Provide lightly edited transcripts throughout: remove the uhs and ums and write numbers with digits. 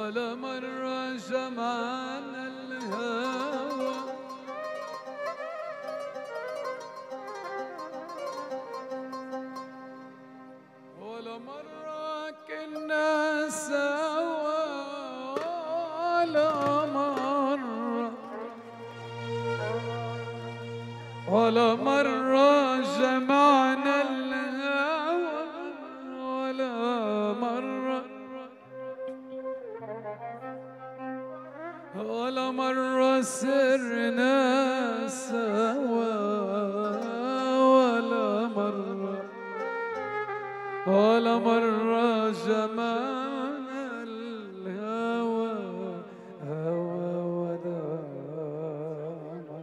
ولا مرة جمعنا الهوى ولا مرة كنا سوا ولا مرة جمعنا الهوى ولا مرة سرنا سوا ولا مرة جمعنا الهوى ولا مرة.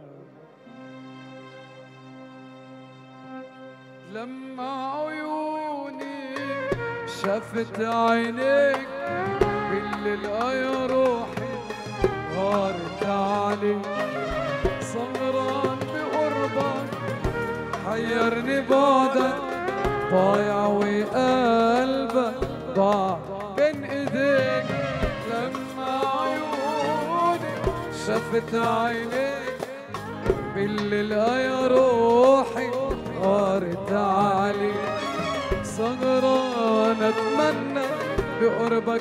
لما عيوني شافت عينيك بالليل يا روحي غارت عليك سهران بقربك حيرني بعدك ضايع وقلبك ضاع بين ايديك. لما عيوني شافت عينيك بالليل يا روحي غارت عليك سهران اتمنى بقربك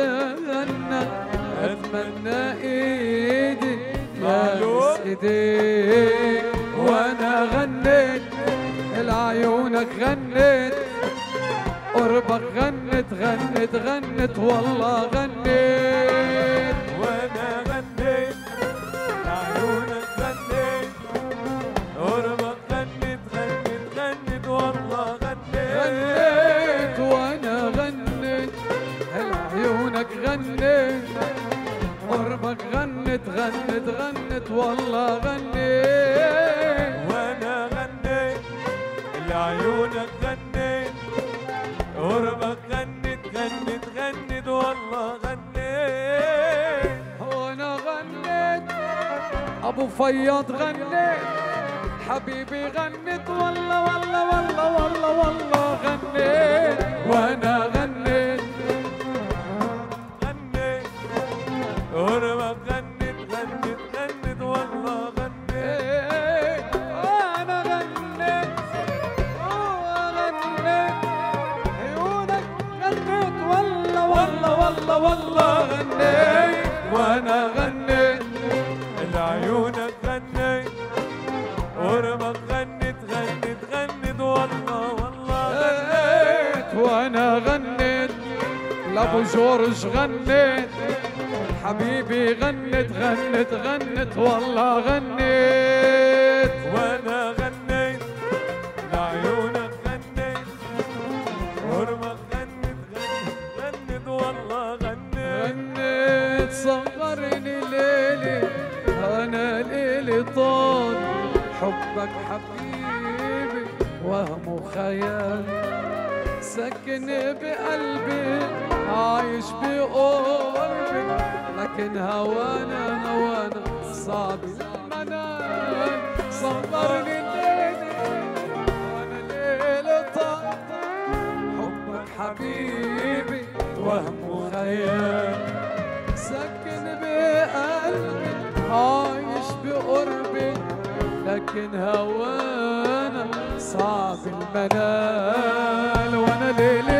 اتمنى ايدي لامس ايديك وانا غنيت لعيونك غنيت قربك غنت والله غنيت وانا غنيت لعيونك غنيت قربك غنت والله غنيت وانا غنيت لعيونك غنيت قربك غنت والله غنيت وانا غنيت لعيونك غنيت قربك غنت والله غنيت وانا غنيت ابو فياض غنيت حبيبي غنت والله غنيت وانا غنيت قربك غنت والله غنيت وانا غنيت عيونك غنت والله غنيت وانا غنيت لعيونك غنيت قربك غنت والله غنيت وانا غنيت لابو جورج غنيت حبيبي غنت والله غنيت وانا غنيت لعيونك غنيت قربك غنت والله غنيت صغرني ليلي انا ليلي طال حبك حبيبي وهم وخيال سكن بقلبي عايش بقربي لكن هوانا صعب المنال صغرني ليلي وانا ليلي طال حبك حبيبي وهم وخيال سكن بقلبي عايش بقربي لكن هوانا صعب المنال وانا ليلي